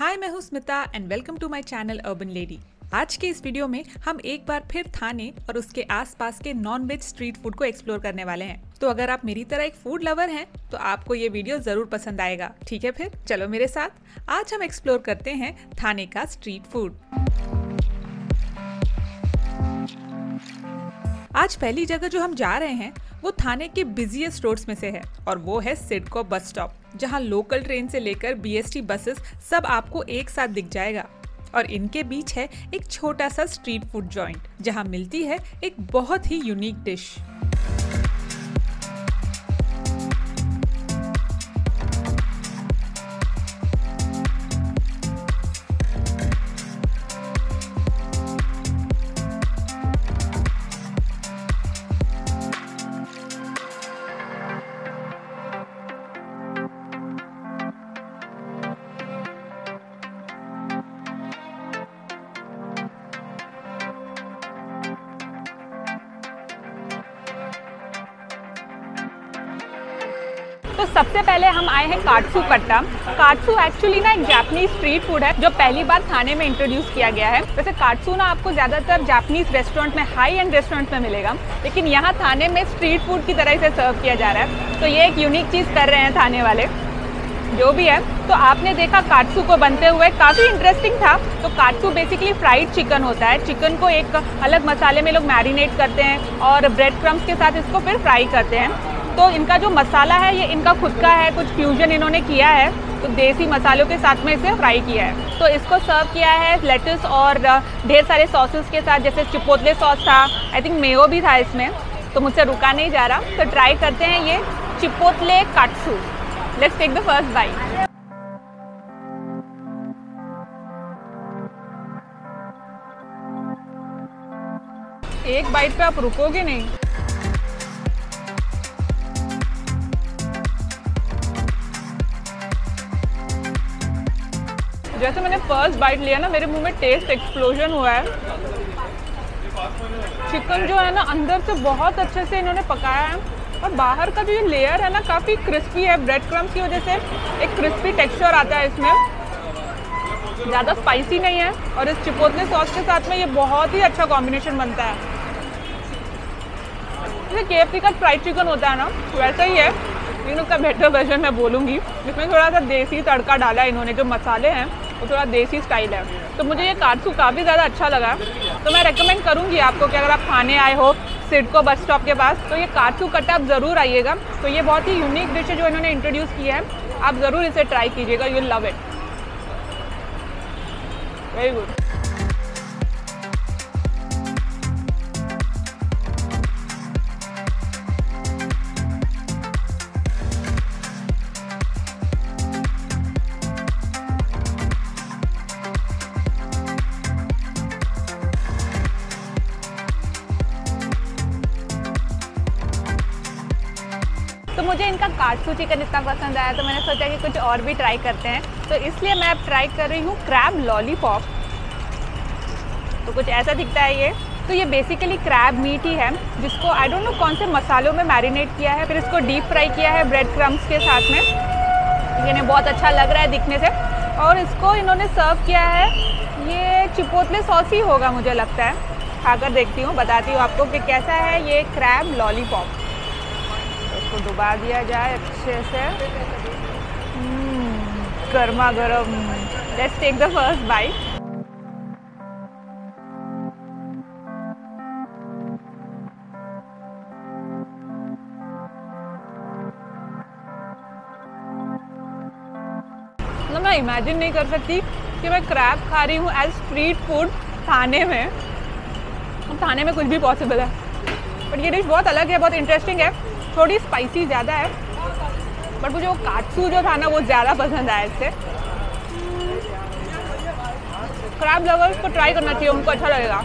हाय, मैं हूँ Smita and welcome to my channel urban lady. आज के इस वीडियो में हम एक बार फिर थाने और उसके आसपास के नॉन वेज स्ट्रीट फूड को एक्सप्लोर करने वाले हैं। तो अगर आप मेरी तरह एक फूड लवर हैं तो आपको ये वीडियो जरूर पसंद आएगा। ठीक है, फिर चलो मेरे साथ। आज हम एक्सप्लोर करते हैं थाने का स्ट्रीट फूड। आज पहली जगह जो हम जा रहे हैं वो थाने के बिजीएस्ट रोड्स में से है और वो है सिडको बस स्टॉप, जहां लोकल ट्रेन से लेकर बीएसटी बसेस सब आपको एक साथ दिख जाएगा। और इनके बीच है एक छोटा सा स्ट्रीट फूड जॉइंट जहां मिलती है एक बहुत ही यूनिक डिश। तो सबसे पहले हम आए हैं काट्सू कट्टा। काट्सू एक्चुअली ना एक जापानीज स्ट्रीट फूड है जो पहली बार थाने में इंट्रोड्यूस किया गया है। वैसे काट्सू ना आपको ज़्यादातर जापानीज रेस्टोरेंट में, हाई एंड रेस्टोरेंट में मिलेगा, लेकिन यहाँ थाने में स्ट्रीट फूड की तरह इसे सर्व किया जा रहा है। तो ये एक यूनिक चीज़ कर रहे हैं थाने वाले, जो भी है। तो आपने देखा काट्सू को बनते हुए, काफ़ी इंटरेस्टिंग था। तो काट्सू बेसिकली फ्राइड चिकन होता है। चिकन को एक अलग मसाले में लोग मैरिनेट करते हैं और ब्रेड क्रम्स के साथ इसको फिर फ्राई करते हैं। तो इनका जो मसाला है ये इनका खुद का है, कुछ फ्यूजन इन्होंने किया है, तो देसी मसालों के साथ में इसे फ्राई किया है। तो इसको सर्व किया है लेटस और ढेर सारे सॉसेस के साथ, जैसे चिपोटले सॉस था, आई थिंक मेयो भी था इसमें, तो मुझसे रुका नहीं जा रहा। तो ट्राई करते हैं ये chipotle katsu. Let's take the first bite. एक बाइट पे आप रुकोगे नहीं। जैसे मैंने फर्स्ट बाइट लिया ना, मेरे मुंह में टेस्ट एक्सप्लोजन हुआ है। चिकन जो है ना अंदर से बहुत अच्छे से इन्होंने पकाया है और बाहर का जो ये लेयर है ना काफ़ी क्रिस्पी है। ब्रेड क्रम्स की वजह से एक क्रिस्पी टेक्सचर आता है इसमें, ज़्यादा स्पाइसी नहीं है। और इस चिपोटले सॉस के साथ में ये बहुत ही अच्छा कॉम्बिनेशन बनता है। जैसे KFC का फ्राइड चिकन होता है ना, वैसा ही है, लेकिन उसका बेटर वर्जन मैं बोलूँगी। इसमें थोड़ा सा देसी तड़का डाला है इन्होंने, जो मसाले हैं वो थोड़ा देसी स्टाइल है। तो मुझे ये काट्सू काफ़ी ज़्यादा अच्छा लगा। तो मैं रेकमेंड करूँगी आपको कि अगर आप खाने आए हो सिडको बस स्टॉप के पास, तो ये काट्सू कट्टा आप ज़रूर आइएगा। तो ये बहुत ही यूनिक डिश है जो इन्होंने इंट्रोड्यूस की है, आप ज़रूर इसे ट्राई कीजिएगा, you will love it. Very good. तो मुझे इनका काट्सू चिकन इतना पसंद आया तो मैंने सोचा कि कुछ और भी ट्राई करते हैं। तो इसलिए मैं अब ट्राई कर रही हूँ क्रैब लॉलीपॉप। तो कुछ ऐसा दिखता है ये। तो ये बेसिकली क्रैब मीट ही है, जिसको आई डोंट नो कौन से मसालों में मैरिनेट किया है, फिर इसको डीप फ्राई किया है ब्रेड क्रम्स के साथ में। इन्हें बहुत अच्छा लग रहा है दिखने से। और इसको इन्होंने सर्व किया है, ये चिपोटले सॉस ही होगा मुझे लगता है। खाकर देखती हूँ, बताती हूँ आपको कि कैसा है ये क्रैब लॉलीपॉप। इसको डुबा दिया जाए अच्छे से, गर्मा गर्म। Let's take the first bite. मतलब मैं इमेजिन नहीं कर सकती कि मैं क्रैब खा रही हूँ एज स्ट्रीट फूड थाने में। थाने में कुछ भी पॉसिबल है, बट ये डिश बहुत अलग है, बहुत इंटरेस्टिंग है। थोड़ी स्पाइसी ज़्यादा है, बट मुझे वो काट्सू जो था ना वो ज़्यादा पसंद आया इससे। क्रैब लवर्स को ट्राई करना चाहिए, उनको अच्छा लगेगा।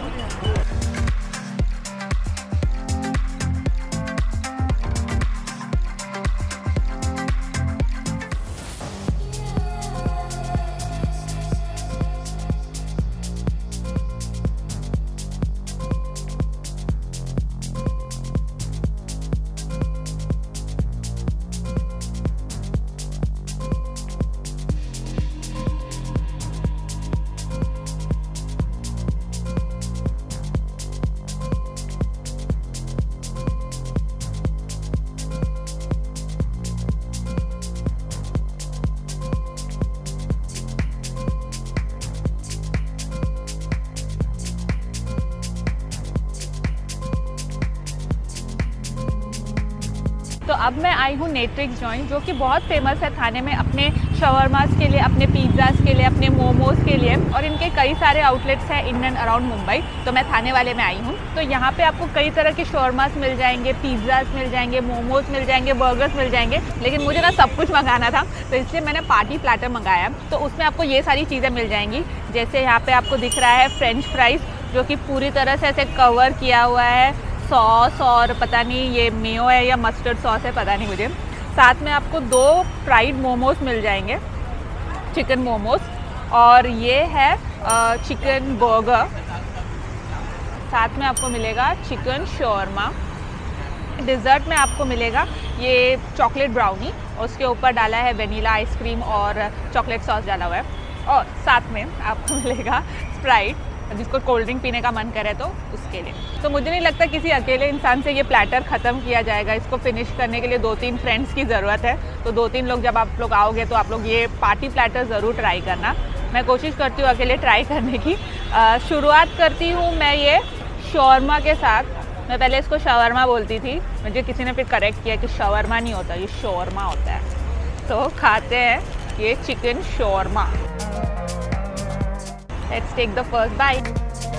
अब मैं आई हूँ नेट्रिक्स जॉइंट, जो कि बहुत फेमस है थाने में अपने शवरमास के लिए, अपने पिज़्ज़ाज़ के लिए, अपने मोमोज़ के लिए, और इनके कई सारे आउटलेट्स हैं इन एंड अराउंड मुंबई। तो मैं थाने वाले में आई हूँ, तो यहाँ पे आपको कई तरह के शवरमास मिल जाएंगे, पिज़्ज़ाज़ मिल जाएंगे, मोमोज़ मिल जाएंगे, बर्गर्स मिल जाएंगे। लेकिन मुझे ना सब कुछ मंगाना था, तो इसलिए मैंने पार्टी प्लेटर मंगाया। तो उसमें आपको ये सारी चीज़ें मिल जाएंगी, जैसे यहाँ पर आपको दिख रहा है फ्रेंच फ्राइज़, जो कि पूरी तरह से ऐसे कवर किया हुआ है सॉस, और पता नहीं ये मेयो है या मस्टर्ड सॉस है, पता नहीं मुझे। साथ में आपको 2 फ्राइड मोमोज मिल जाएंगे, चिकन मोमोज, और ये है चिकन बर्गर। साथ में आपको मिलेगा चिकन शॉर्मा। डिज़र्ट में आपको मिलेगा ये चॉकलेट ब्राउनी, उसके ऊपर डाला है वेनीला आइसक्रीम और चॉकलेट सॉस डाला हुआ है। और साथ में आपको मिलेगा स्प्राइट, जिसको कोल्ड ड्रिंक पीने का मन करे तो उसके लिए। तो मुझे नहीं लगता किसी अकेले इंसान से ये प्लेटर ख़त्म किया जाएगा। इसको फिनिश करने के लिए 2-3 फ्रेंड्स की ज़रूरत है। तो 2-3 लोग जब आप लोग आओगे तो आप लोग ये पार्टी प्लेटर ज़रूर ट्राई करना। मैं कोशिश करती हूँ अकेले ट्राई करने की। शुरुआत करती हूँ मैं ये शॉर्मा के साथ। मैं पहले इसको शवरमा बोलती थी, मुझे किसी ने फिर करेक्ट किया कि शवरमा नहीं होता, ये शॉर्मा होता है। तो खाते हैं ये chicken shawarma. Let's take the first bite.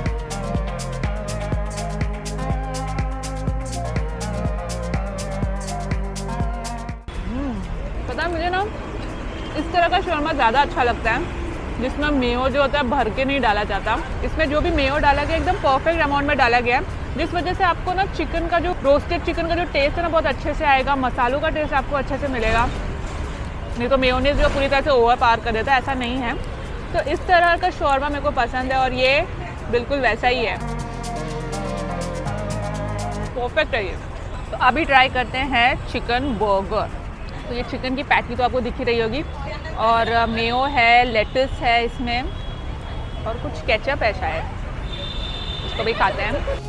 पता है मुझे ना इस तरह का शॉर्मा ज़्यादा अच्छा लगता है, जिसमें मेयो जो होता है भर के नहीं डाला जाता। इसमें जो भी मेयो डाला गया एकदम परफेक्ट अमाउंट में डाला गया है, जिस वजह से आपको ना चिकन का जो रोस्टेड चिकन का जो टेस्ट है ना बहुत अच्छे से आएगा, मसालों का टेस्ट आपको अच्छे से मिलेगा। नहीं तो मेयोनीज जो पूरी तरह से ओवर पार कर देता है, ऐसा नहीं है। तो इस तरह का शॉर्मा मेरे को पसंद है, और ये बिल्कुल वैसा ही है, परफेक्ट है ये। तो अभी ट्राई करते हैं चिकन बर्गर। तो ये चिकन की पैटी तो आपको दिख ही रही होगी, और मेयो है, लेटस है इसमें, और कुछ केचप है शायद। इसको भी खाते हैं।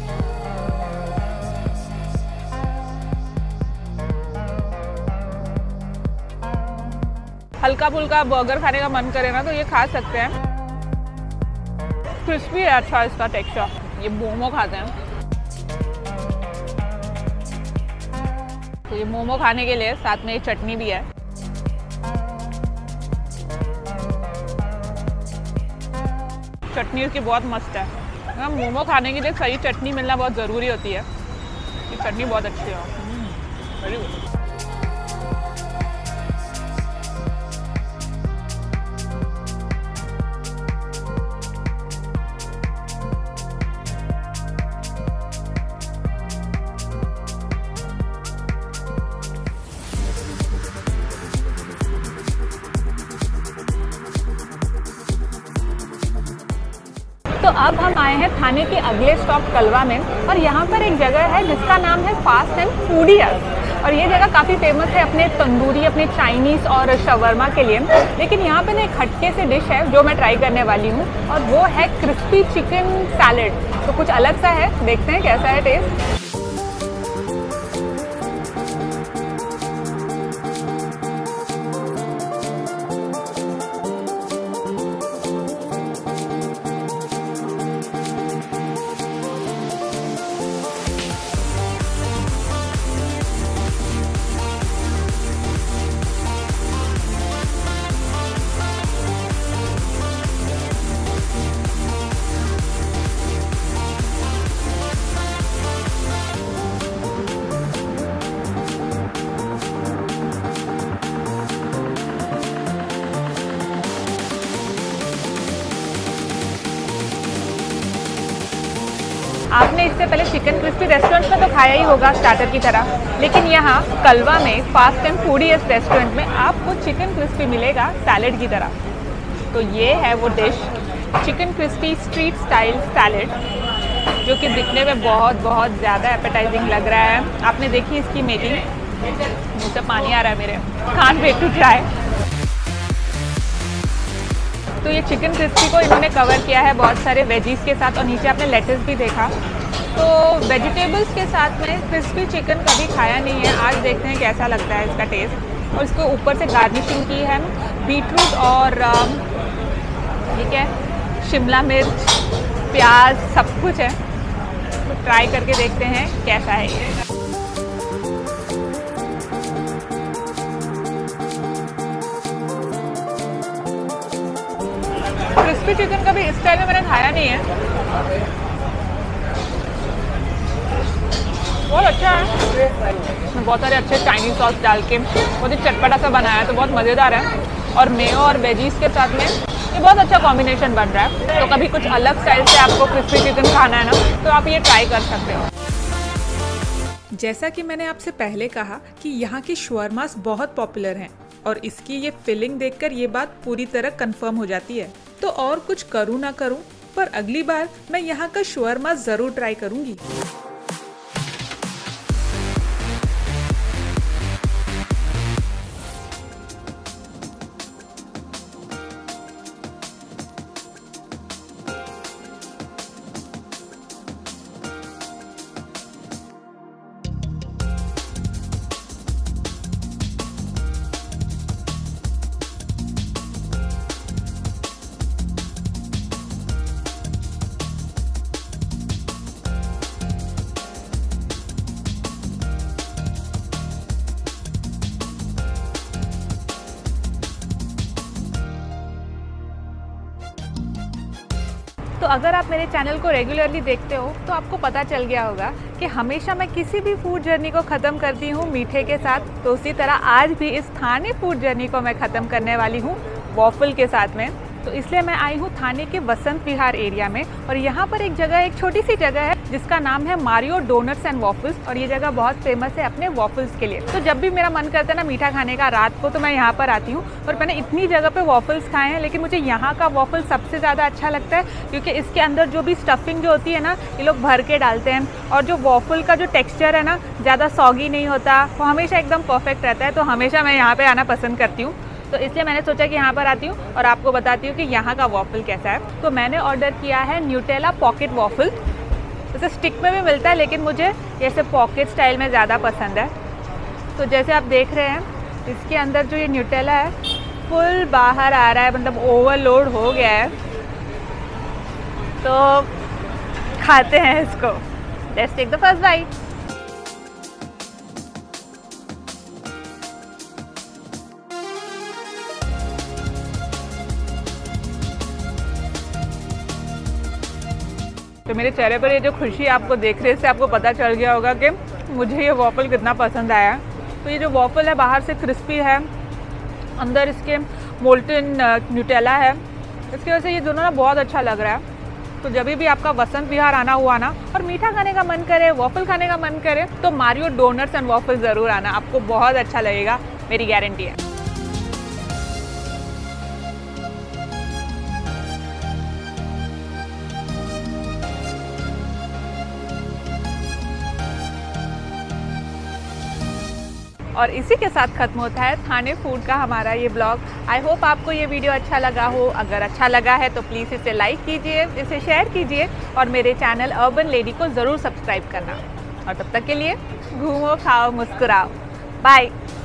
हल्का फुल्का बर्गर खाने का मन करे ना तो ये खा सकते हैं। क्रिस्पी है अच्छा इसका टेक्सचर। ये मोमो खाते हैं, तो ये मोमो खाने के लिए साथ में ये चटनी भी है। चटनी उसकी बहुत मस्त है। ना मोमो खाने के लिए सही चटनी मिलना बहुत ज़रूरी होती है। ये चटनी बहुत अच्छी है, वेरी गुड। तो अब हम आए हैं थाने के अगले स्टॉप कलवा में, और यहाँ पर एक जगह है जिसका नाम है फास्ट एंड फूडीज। और ये जगह काफ़ी फेमस है अपने तंदूरी, अपने चाइनीज़ और शवरमा के लिए। लेकिन यहाँ पे ना एक हटके से डिश है जो मैं ट्राई करने वाली हूँ, और वो है क्रिस्पी चिकन सैलेड। तो कुछ अलग सा है, देखते हैं कैसा है टेस्ट। आपने इससे पहले चिकन क्रिस्पी रेस्टोरेंट में तो खाया ही होगा स्टार्टर की तरह, लेकिन यहाँ कलवा में फास्ट एंड फूडीज रेस्टोरेंट में आपको चिकन क्रिस्पी मिलेगा सैलेड की तरह। तो ये है वो dish, chicken crispy street style salad, जो कि दिखने में बहुत ज़्यादा एपेटाइजिंग लग रहा है। आपने देखी इसकी मेकिंग, मुँह से पानी आ रहा है मेरे, कांट वेट टू ट्राई। तो ये चिकन क्रिस्पी को इन्होंने कवर किया है बहुत सारे वेजीज के साथ, और नीचे आपने लेटस भी देखा। तो वेजिटेबल्स के साथ में क्रिस्पी चिकन कभी खाया नहीं है, आज देखते हैं कैसा लगता है इसका टेस्ट। और इसको ऊपर से गार्निशिंग की है बीटरूट और ठीक है शिमला मिर्च, प्याज, सब कुछ है। तो ट्राई करके देखते हैं कैसा है ये। क्रिस्पी चिकन कभी इस स्टाइल में मैंने खाया नहीं है। बहुत अच्छा है। बहुत सारे अच्छे चाइनीज सॉस डाल के बहुत ही चटपटा सा बनाया है, तो बहुत मज़ेदार है। और मेयो और वेजीज के साथ में ये बहुत अच्छा कॉम्बिनेशन बन रहा है। तो कभी कुछ अलग स्टाइल से आपको क्रिस्पी चिकन खाना है ना, तो आप ये ट्राई कर सकते हो। जैसा कि मैंने आपसे पहले कहा कि यहाँ की शवरमास बहुत पॉपुलर हैं और इसकी ये फिलिंग देखकर ये बात पूरी तरह कंफर्म हो जाती है। तो और कुछ करूँ ना करूँ, पर अगली बार मैं यहाँ का शवरमा ज़रूर ट्राई करूँगी। तो अगर आप मेरे चैनल को रेगुलरली देखते हो तो आपको पता चल गया होगा कि हमेशा मैं किसी भी फूड जर्नी को ख़त्म करती हूँ मीठे के साथ। तो उसी तरह आज भी इस थाने फूड जर्नी को मैं ख़त्म करने वाली हूँ वॉफल के साथ में। तो इसलिए मैं आई हूँ थाने के वसंत विहार एरिया में, और यहाँ पर एक छोटी सी जगह है जिसका नाम है मारियो डोनट्स एंड वॉफल्स। और ये जगह बहुत फेमस है अपने वॉफल्स के लिए। तो जब भी मेरा मन करता है ना मीठा खाने का रात को, तो मैं यहाँ पर आती हूँ। और मैंने इतनी जगह पे वॉफल्स खाए हैं, लेकिन मुझे यहाँ का वॉफल सबसे ज़्यादा अच्छा लगता है, क्योंकि इसके अंदर जो भी स्टफिंग जो होती है ना, ये लोग भर के डालते हैं। और जो वॉफल का जो टेक्स्चर है ना, ज़्यादा सॉगी नहीं होता, वो हमेशा एकदम परफेक्ट रहता है। तो हमेशा मैं यहाँ पर आना पसंद करती हूँ। तो इसलिए मैंने सोचा कि यहाँ पर आती हूँ और आपको बताती हूँ कि यहाँ का वॉफल कैसा है। तो मैंने ऑर्डर किया है न्यूटेला पॉकेट वॉफल। जैसे स्टिक में भी मिलता है, लेकिन मुझे ऐसे पॉकेट स्टाइल में ज़्यादा पसंद है। तो जैसे आप देख रहे हैं, इसके अंदर जो ये न्यूटेला है फुल बाहर आ रहा है, मतलब ओवरलोड हो गया है। तो खाते हैं इसको। Let's take the first bite. तो मेरे चेहरे पर ये जो खुशी आपको देख रहे हैं, इससे आपको पता चल गया होगा कि मुझे ये वॉफल कितना पसंद आया है। तो ये जो वॉफल है बाहर से क्रिस्पी है, अंदर इसके मोल्टन न्यूटेला है। इसकी वजह से ये दोनों ना बहुत अच्छा लग रहा है। तो जब भी आपका वसंत विहार आना हुआ ना और मीठा खाने का मन करे, वॉफल खाने का मन करे, तो मारियो डोनट्स एंड वॉफल ज़रूर आना, आपको बहुत अच्छा लगेगा, मेरी गारंटी है। और इसी के साथ खत्म होता है थाने फूड का हमारा ये ब्लॉग। आई होप आपको ये वीडियो अच्छा लगा हो। अगर अच्छा लगा है तो प्लीज़ इसे लाइक कीजिए, इसे शेयर कीजिए और मेरे चैनल अर्बन लेडी को ज़रूर सब्सक्राइब करना। और तब तक के लिए घूमो, खाओ, मुस्कुराओ। बाय।